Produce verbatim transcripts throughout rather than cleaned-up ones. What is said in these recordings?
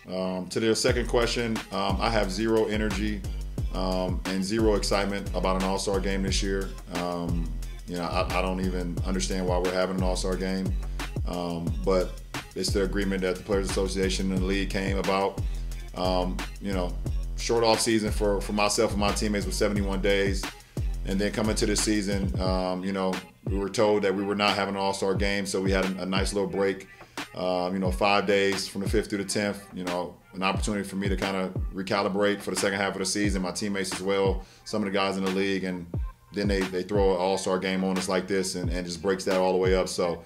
Um, to their second question, um, I have zero energy um, and zero excitement about an All-Star game this year. Um, you know, I, I don't even understand why we're having an All-Star game, um, but it's the agreement that the Players Association and the league came about. Um, you know, short off season for, for myself and my teammates was seventy-one days. And then coming to this season, um, you know, we were told that we were not having an All-Star game, so we had a, a nice little break. Um, you know, five days from the fifth through the tenth, you know, an opportunity for me to kind of recalibrate for the second half of the season, my teammates as well, some of the guys in the league, and then they, they throw an all-star game on us like this and, and just breaks that all the way up. So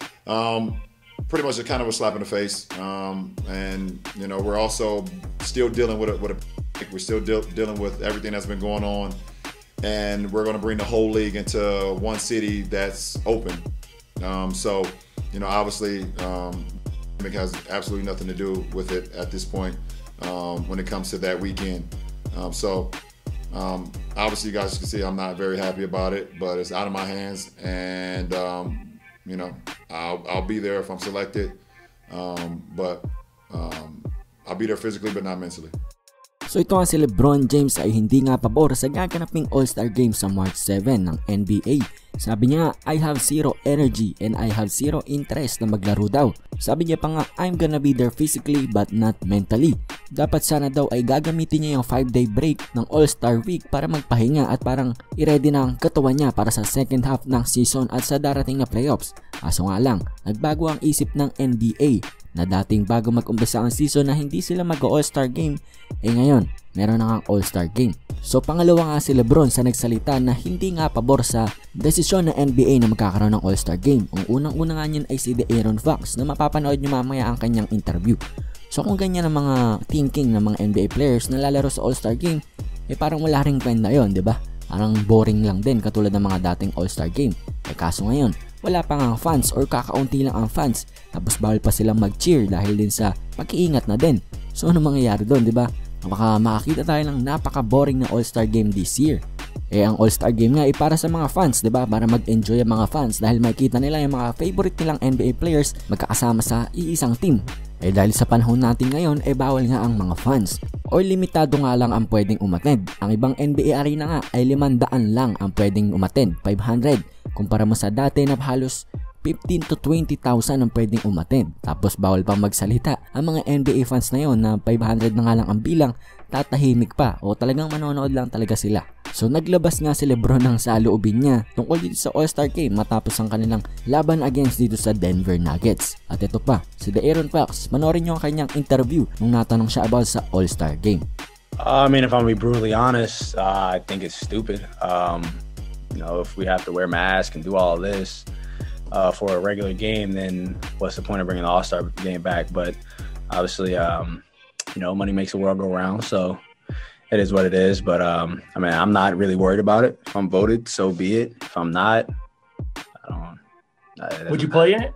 um, pretty much a kind of a slap in the face. Um, and, you know, we're also still dealing with a, with a we're still de dealing with everything that's been going on. And we're going to bring the whole league into one city that's open. Um, so, you know, obviously, um, it has absolutely nothing to do with it at this point um, when it comes to that weekend. Um, so, um, obviously, you guys can see I'm not very happy about it, but it's out of my hands. And, um, you know, I'll, I'll be there if I'm selected. Um, but um, I'll be there physically, but not mentally. So ito nga si LeBron James ay hindi nga pabor sa gaganaping All-Star Game sa March seven ng N B A. Sabi niya, I have zero energy and I have zero interest na maglaro daw. Sabi niya pa nga, I'm gonna be there physically but not mentally. Dapat sana daw ay gagamitin niya yung five day break ng All-Star Week para magpahinga at parang i-ready na ang katawan niya para sa second half ng season at sa darating na playoffs. Kaso nga lang, nagbago ang isip ng N B A na dating bago mag-umpisa ang season na hindi sila mag-All-Star Game, eh ngayon, meron na nga All-Star Game. So pangalawa nga si LeBron sa nagsalita na hindi nga pabor sa desisyon ng N B A na magkakaroon ng All-Star Game. Ang unang-una nga niyan ay si De'Aaron Fox na mapapanood nyo mamaya ang kanyang interview. So kung ganyan ang mga thinking ng mga N B A players na lalaro sa All-Star Game, eh parang wala ring kwenta yun, di ba? Parang boring lang din katulad ng mga dating All-Star Game. Eh kaso ngayon, wala pa nga fans or kakaunti lang ang fans, tapos bawal pa silang mag-cheer dahil din sa pag-iingat na din. So ano mangyayari doon, di ba? Baka makakita tayo ng napaka-boring na All-Star Game this year. Eh ang All-Star Game nga ay para sa mga fans, di ba? Para mag-enjoy ang mga fans dahil makikita nila yung mga favorite nilang N B A players magkakasama sa iisang team. Eh dahil sa panahon natin ngayon, eh bawal nga ang mga fans. Or limitado nga lang ang pwedeng umattend. Ang ibang N B A arena nga ay limandaan lang ang pwedeng umattend, five hundred. Kumpara mo sa dati na halos fifteen to twenty thousand ang pwedeng umattend. Tapos bawal pang magsalita. Ang mga N B A fans na yon na five hundred na nga lang ang bilang, tatahimik pa o talagang manonood lang talaga sila. So naglabas nga si LeBron ng saloobin niya tungkol dito sa All-Star Game matapos ang kanilang laban against dito sa Denver Nuggets. At ito pa, si De'Aaron Fox, manoorin niyo ang kanyang interview nung natanong siya about sa All-Star Game. Uh, I mean, if I'm gonna be brutally honest, uh, I think it's stupid. Um, you know, if we have to wear masks and do all of this uh, for a regular game, then what's the point of bringing the All-Star Game back? But obviously, um, you know, money makes the world go round, so it is what it is. But um, I mean, I'm not really worried about it. If I'm voted, so be it. If I'm not, I don't. I, Would you play in it?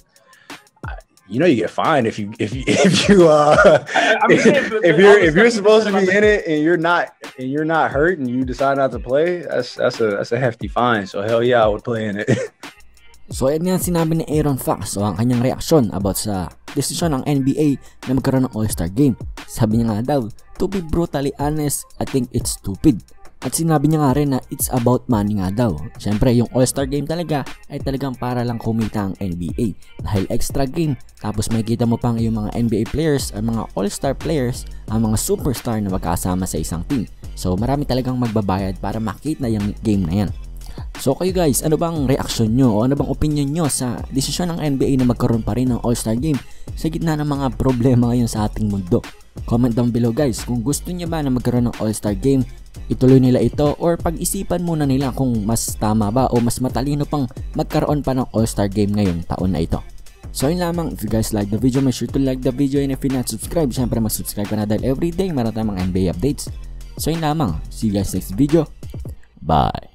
I, you know, you get fined if you if you if you uh I, I'm if, saying, if you're if you're supposed to be in it and you're not and you're not hurt and you decide not to play. That's that's a that's a hefty fine. So hell yeah, I would play in it. So yan nga sinabi ni Aaron Fox o ang kanyang reaksyon about sa desisyon ng N B A na magkaroon ng All-Star Game. Sabi niya nga daw, to be brutally honest, I think it's stupid. At sinabi niya nga rin na it's about money nga daw. Siyempre, yung All-Star Game talaga ay talagang para lang kumita ang N B A. Dahil extra game, tapos makikita mo pang yung mga N B A players or mga All-Star players, ang mga superstar na magkasama sa isang team. So marami talagang magbabayad para makita yung game na yan. So kayo guys, ano bang reaksyon nyo o ano bang opinion nyo sa desisyon ng N B A na magkaroon pa rin ng All-Star Game sa gitna ng mga problema ngayon sa ating mundo? Comment down below guys kung gusto nyo ba na magkaroon ng All-Star Game, ituloy nila ito or pag-isipan muna nila kung mas tama ba o mas matalino pang magkaroon pa ng All-Star Game ngayong taon na ito. So yun lamang, if you guys like the video, make sure to like the video, and if you're not subscribed, syempre mag-subscribe ka na dahil everyday meron tayong mga N B A updates. So yun lamang, see you guys next video, bye!